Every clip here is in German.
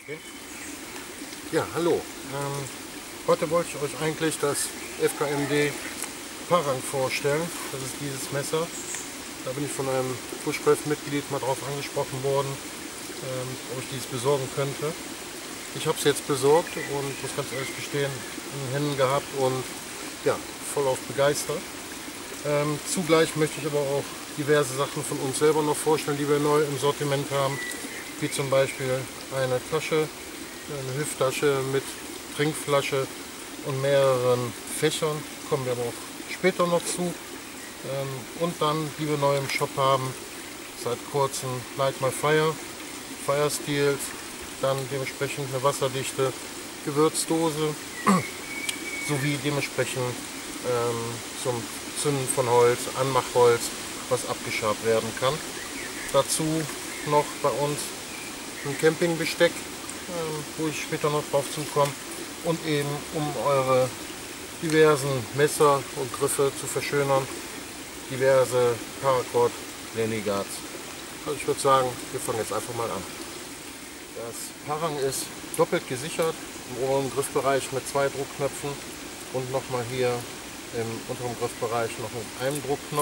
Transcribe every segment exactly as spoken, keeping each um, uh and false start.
Okay. Ja, hallo. Ähm, heute wollte ich euch eigentlich das F K M D Parang vorstellen. Das ist dieses Messer. Da bin ich von einem Bushcraft-Mitglied mal drauf angesprochen worden, ähm, ob ich dieses besorgen könnte. Ich habe es jetzt besorgt und muss ganz ehrlich gestehen, in den Händen gehabt und ja, voll auf begeistert. Ähm, zugleich möchte ich aber auch diverse Sachen von uns selber noch vorstellen, die wir neu im Sortiment haben, wie zum Beispiel eine Tasche, eine Hüfttasche mit Trinkflasche und mehreren Fächern, kommen wir aber auch später noch zu. Ähm, und dann, die wir neu im Shop haben, seit kurzem Light My Fire, Fire Steels, dann dementsprechend eine wasserdichte Gewürzdose sowie dementsprechend ähm, zum Zünden von Holz, Anmachholz, was abgeschabt werden kann. Dazu noch bei uns ein Campingbesteck, ähm, wo ich später noch drauf zukomme, und eben um eure diversen Messer und Griffe zu verschönern, diverse Paracord Lenny Guards. Also ich würde sagen, wir fangen jetzt einfach mal an. Das Parang ist doppelt gesichert, im oberen Griffbereich mit zwei Druckknöpfen und nochmal hier im unteren Griffbereich noch mit einem Druckknopf.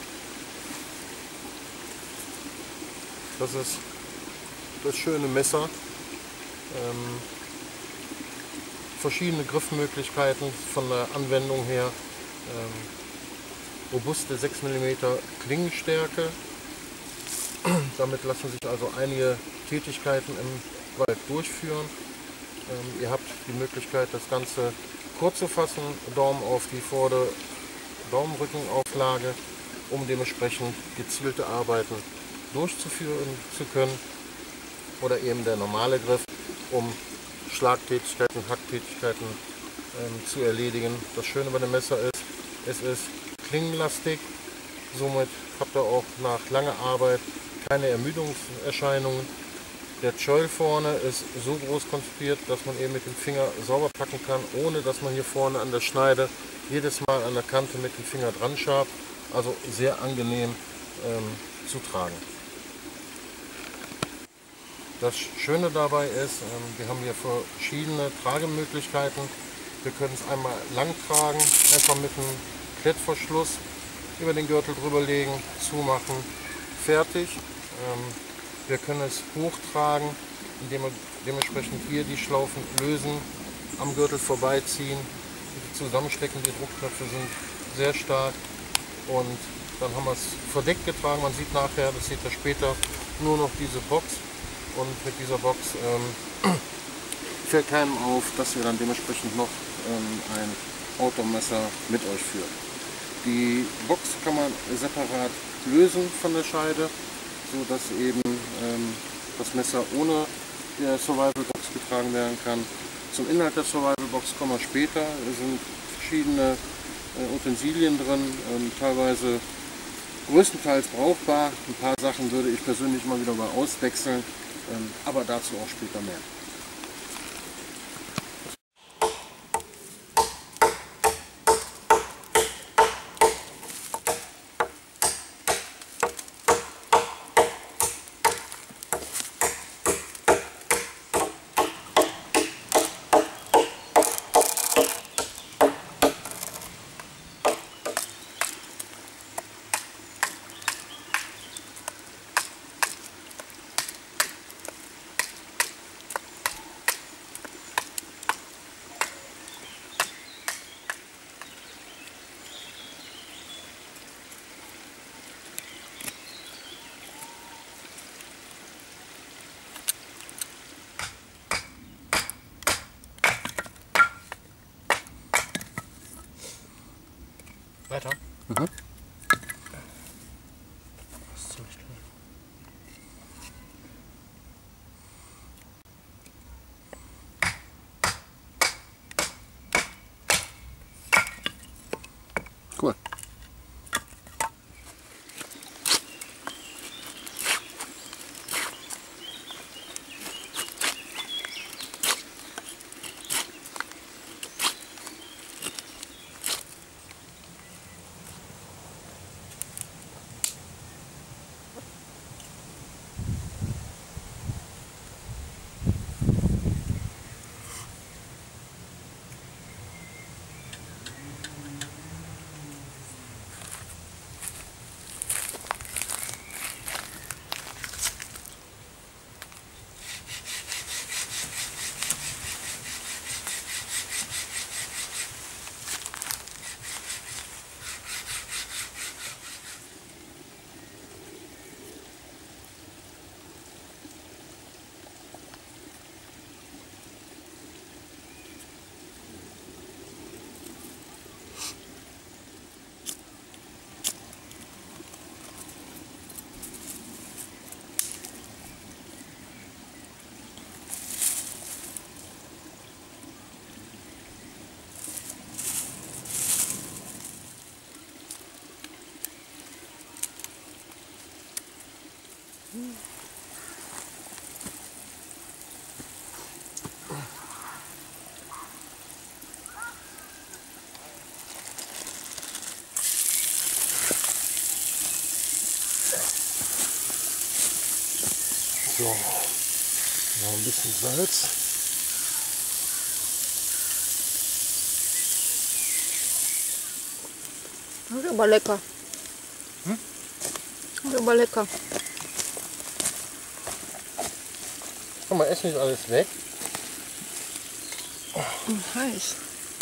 Das ist das schöne Messer. Ähm, verschiedene Griffmöglichkeiten von der Anwendung her. Ähm, robuste sechs Millimeter Klingenstärke. Damit lassen sich also einige Tätigkeiten im Wald durchführen. Ähm, ihr habt die Möglichkeit, das Ganze kurz zu fassen, Daumen auf die vordere Daumenrückenauflage, um dementsprechend gezielte Arbeiten durchzuführen zu können. Oder eben der normale Griff, um Schlagtätigkeiten, Hacktätigkeiten ähm, zu erledigen. Das Schöne bei dem Messer ist, es ist klingenlastig. Somit habt ihr auch nach langer Arbeit keine Ermüdungserscheinungen. Der Choil vorne ist so groß konzipiert, dass man eben mit dem Finger sauber packen kann, ohne dass man hier vorne an der Schneide jedes Mal an der Kante mit dem Finger dran schabt. Also sehr angenehm ähm, zu tragen. Das Schöne dabei ist, ähm, wir haben hier verschiedene Tragemöglichkeiten. Wir können es einmal lang tragen, einfach mit einem Klettverschluss über den Gürtel drüber legen, zumachen, fertig. Ähm, wir können es hochtragen, indem wir dementsprechend hier die Schlaufen lösen, am Gürtel vorbeiziehen, die zusammenstecken. Die Druckknöpfe sind sehr stark und dann haben wir es verdeckt getragen. Man sieht nachher, das seht ihr später, nur noch diese Box. Und mit dieser Box ähm, fällt keinem auf, dass ihr dann dementsprechend noch ähm, ein Outdoor-Messer mit euch führt. Die Box kann man separat lösen von der Scheide, so dass eben ähm, das Messer ohne der Survival-Box getragen werden kann. Zum Inhalt der Survival-Box kommen wir später. Es sind verschiedene äh, Utensilien drin, ähm, teilweise größtenteils brauchbar. Ein paar Sachen würde ich persönlich mal wieder mal auswechseln. Ähm, aber dazu auch später mehr. Weiter? Mhm. Das ist ziemlich klein. Cool. noch ein bisschen Salz. Das ist aber lecker. Hm? Das ist aber lecker. Guck mal, ess nicht alles weg. Und heiß.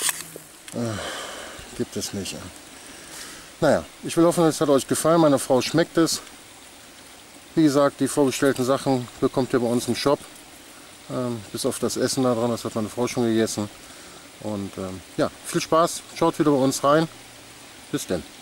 Äh, gibt es nicht. Naja, ich will hoffen, es hat euch gefallen. Meiner Frau schmeckt es. Wie gesagt, die vorgestellten Sachen bekommt ihr bei uns im Shop. Ähm, bis auf das Essen da dran, das hat meine Frau schon gegessen. Und ähm, ja, viel Spaß. Schaut wieder bei uns rein. Bis denn.